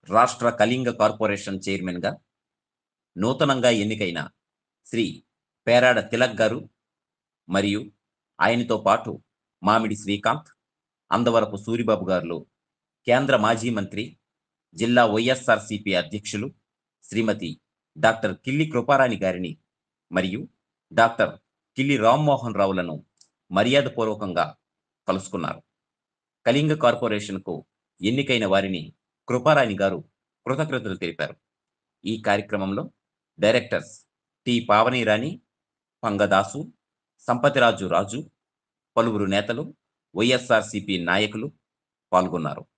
రాష్ట్ర కళింగ కార్పొరేషన్ చైర్మన్గా నూతనంగా ఎన్నికైన శ్రీ పేరాడ తిలక్ గారు మరియు ఆయనతో పాటు మామిడి శ్రీకాంత్, అందవరపు సూరిబాబు గారు కేంద్ర మాజీ మంత్రి, జిల్లా వైఎస్ఆర్సీపీ అధ్యక్షులు శ్రీమతి డాక్టర్ కిల్లి కృపారాణి గారిని మరియు డాక్టర్ కిల్లి రామ్మోహన్ రావులను మర్యాదపూర్వకంగా కలుసుకున్నారు. కళింగ కార్పొరేషన్కు ఎన్నికైన వారిని కృపారాణి గారు కృతజ్ఞతలు తెలిపారు. ఈ కార్యక్రమంలో డైరెక్టర్స్ టి పావనీరాణి, పంగదాసు, సంపతిరాజు రాజు, పలువురు నేతలు, వైఎస్ఆర్సీపీ నాయకులు పాల్గొన్నారు.